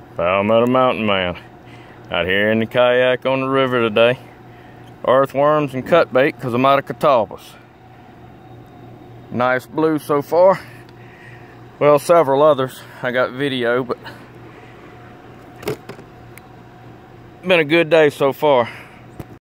Palmetto Mountain Man. Out here in the kayak on the river today. Earthworms and cut bait because I'm out of catalpas. Nice blue so far. Well, several others. I got video, but been a good day so far.